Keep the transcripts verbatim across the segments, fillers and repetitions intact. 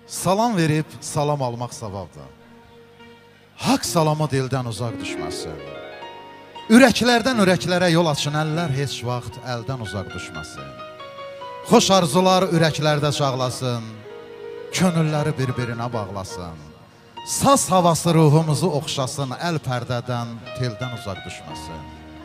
Salam verib salam almaq savabdır. Haqq salamı dildən uzaq düşməsin. Ürəklərdən ürəklərə yol açın, əllər heç vaxt əldən uzaq düşməsin. Xoş arzular ürəklərdə çağlasın, könülləri bir-birinə bağlasın. Saz havası ruhumuzu oxşasın, əl pərdədən, teldən uzaq düşməsin.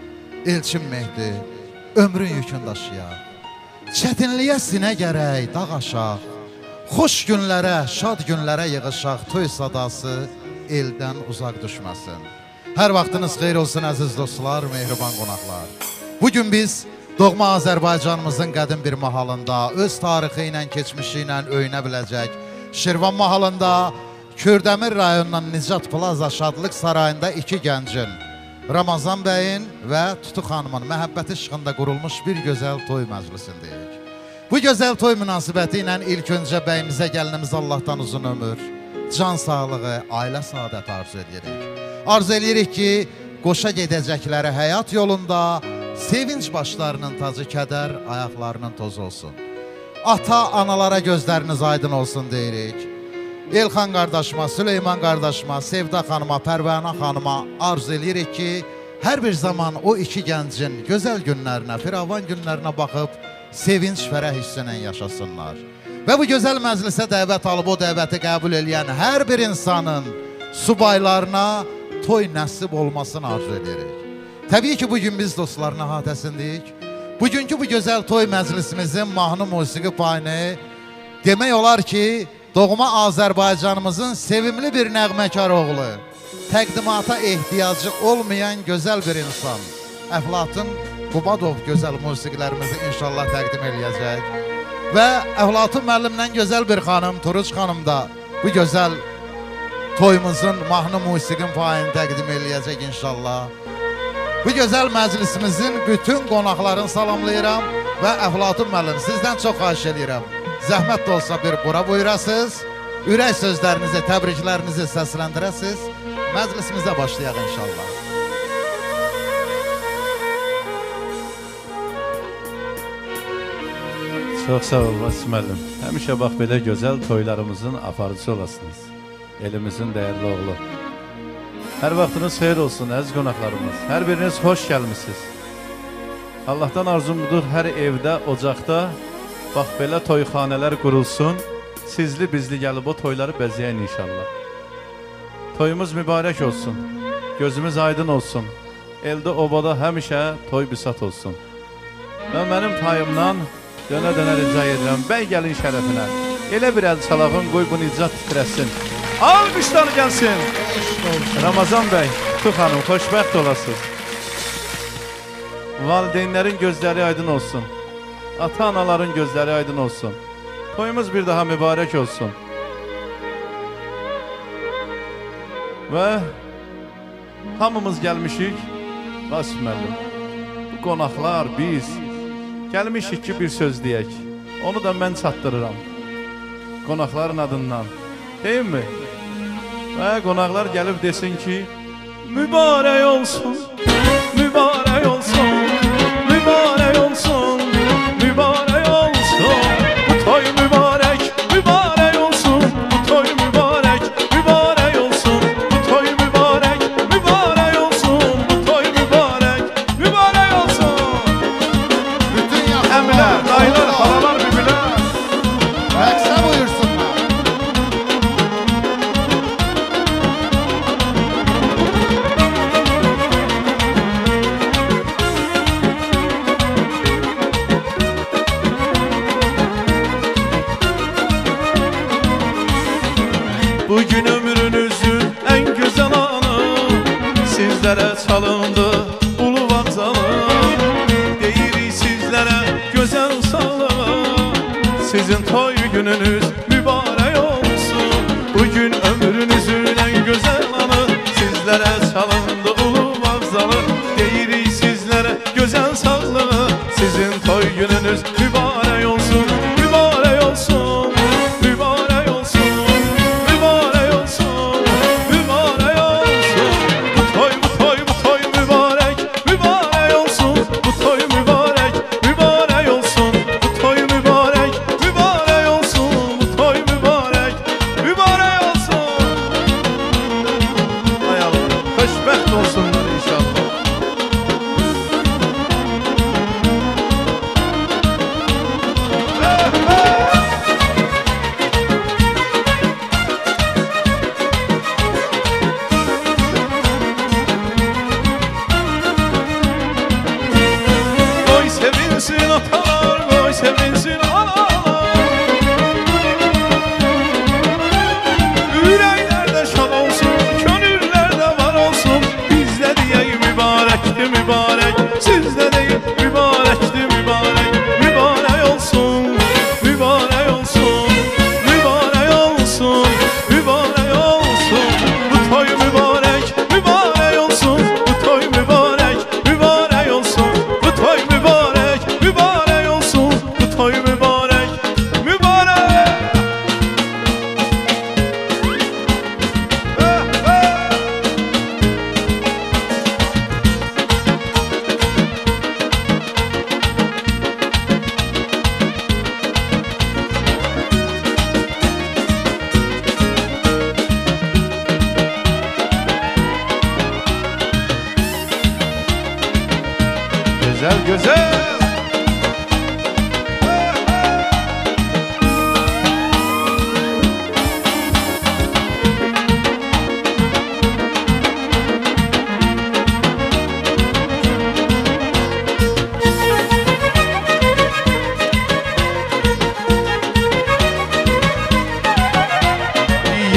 Elçin Mehdi, ömrün yükün daşıyaq. Çətinliyə sinə gərək, dağ aşaq. Xoş günlərə, şad günlərə yığışaq, toy sadası eldən uzaq düşməsin. Hər vaxtınız xeyir olsun əziz dostlar, mehriban qonaqlar. Bugün biz doğma Azərbaycanımızın qədim bir mahalında, öz tarixi ilə, keçmişi ilə öyünə biləcək Şirvan mahalında, Kürdəmir rayonundan Nicat Plaza Şadlıq Sarayında iki gəncin, Ramazan bəyin və Tutu xanımın məhəbbət işğında qurulmuş bir gözəl toy məclisindəyik. Bu gözəl toy münasibəti ilə ilk öncə bəyimizə gəlinimiz Allahdan uzun ömür, can sağlığı, ailə saadəti arzu edirik. Arzu edirik ki, qoşa gedəcəkləri həyat yolunda sevinç başlarının tacı kədər, ayaqlarının tozu olsun. Ata, analara gözləriniz aydın olsun deyirik. Elxan qardaşıma, Süleyman qardaşıma, Sevda xanıma, Pərvana xanıma arzu edirik ki, hər bir zaman o iki gəncin gözəl günlərinə, firavan günlərinə baxıb sevinç, fərəh hissilə yaşasınlar. Və bu gözəl məclisə dəvət alıb o dəvəti qəbul edən hər bir insanın subaylarına toy nəsib olmasını arzu edirik. Təbii ki, bugün biz dostların əhatəsindəyik. Bugünkü bu gözəl toy məclisimizin mahnı musiqi payını demək olar ki, doğma Azərbaycanımızın sevimli bir nəğməkar oğlu, təqdimata ehtiyacı olmayan gözəl bir insan, Əflatun Qubadov gözəl musiqilərimizi inşallah təqdim eləyəcək. Və Əflatun müəllimdən gözəl bir xanım, Turuç xanım da bu gözəl toyumuzun mahnı musiqin payını təqdim eləyəcək inşallah. Bu gözəl məclisimizin bütün qonaqlarını salamlayıram və Əflatun müəllim, sizdən çox xahiş edirəm. Zəhmət də olsa bir bura buyurasınız, ürək sözlərinizi, təbriklərinizi səsləndirəsiniz. Məclisimizə başlayaq inşallah. Çox sağ ol, Vasif müəllim. Həmişə bax belə gözəl toylarımızın aparıcısı olasınız. Elimizin dəyərli oğlu. Hər vaxtınız xeyir olsun, əziz qonaqlarımız. Hər biriniz xoş gəlmişsiniz. Allahdan arzum budur, hər evdə, ocaqda bax belə toyxanələr qurulsun. Sizli bizli gəlib o toyları bəzəyən inşallah. Toyumuz mübarək olsun. Gözümüz aydın olsun. Elde obada həmişə toy bisat olsun. Və mənim payımdan dönə-dönə rica edirəm, bəy gəlin şərəfinə. Elə bir əl çalağın, qoy bu nicat titrəsin. Alqışlar gəlsin. Ramazan bəy, Tutu xanım, xoşbəxt olasınız. Valideynlərin gözləri aydın olsun. Ata-anaların gözləri aydın olsun. Toyumuz bir daha mübarək olsun. Və hamımız gəlmişik, Vasif müəllim. Bu qonaqlar, biz gəlmişik ki, bir söz deyək. Onu da mən çatdırıram. Qonaqların adından. Deyim mi? Və qonaqlar gəlib desin ki, mübarək olsun, mübarək olsun, mübarək olsun, mübarək olsun. Bu toy mübarək, mübarək olsun, bu toy mübarək, mübarək olsun, bu toy mübarək, mübarək olsun, bu toy mübarək, mübarək olsun. Bütün yaxınlar, Əmilər, dayılar, xalalar, bibilər. rəqsə buyursunlar. Bugün ömrünüzün en güzel anı, sizlere çalındı ulu vağzalı. Deyirik sizlere güzel sağlığı, sizin toy gününüz mübarek olsun. Bugün ömrünüzün en güzel anı, sizlere çalındı ulu vağzalı. Deyirik sizlere güzel sağlığı, sizin toy gününüz mübarek olsun. Mübarek olsun, mübarek olsun. Mübarək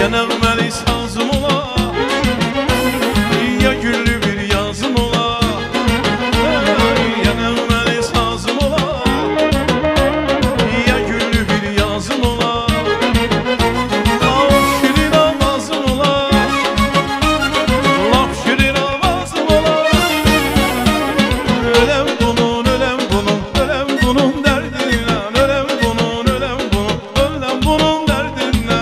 Ya nəğməli sazım ola, ya güllü bir yazım ola. Ya nəğməli sazım ola, ya güllü bir yazım ola. Laf şirin avazım ola, laf şirin avazım ola. Ölem bunun, ölem bunun, ölem bunun derdinden. Ölem bunun, ölem bunun, ölem bunun derdinden.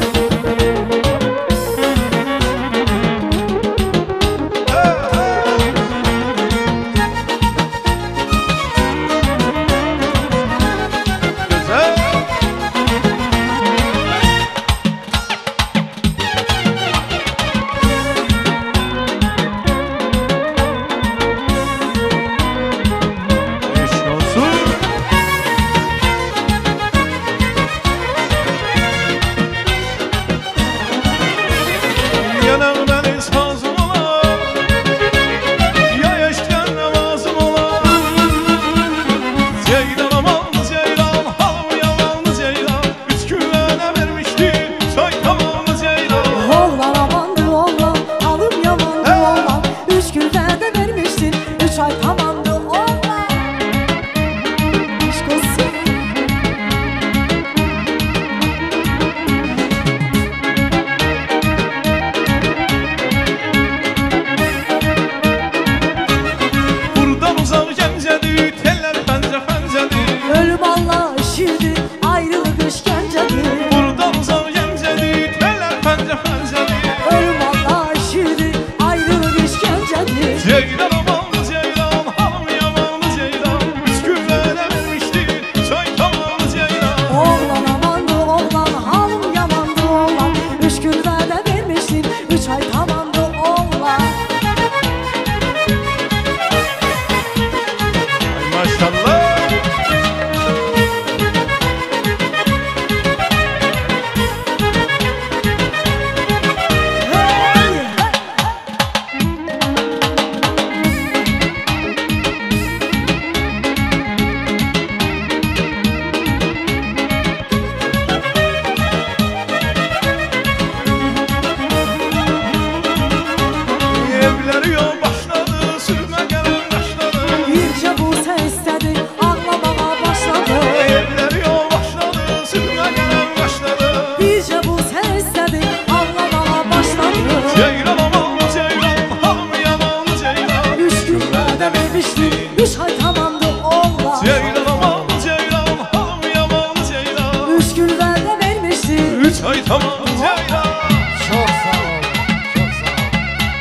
Üç ay tamamdı oğlan. Ceylan aman ceylan, hanım yaman ceylan. Üç gün vədə vermişdi. Üç ay tamam ceylan. Çok sağ ol, çok sağ ol.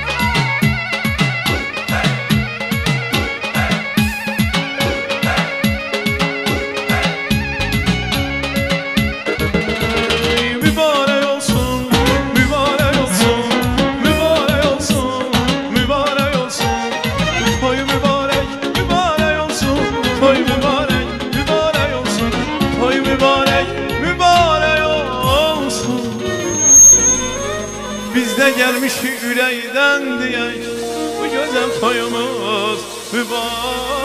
Mübarek olsun, mübarek olsun, mübarek olsun, mübarek olsun. Toy mübarek, mübarek olsun, toy mübarek, mübarek olsun, toy mübarek, mübarek olsun. Biz de gelmiş yüreğden diyek, bu güzel toyumuz mübarek.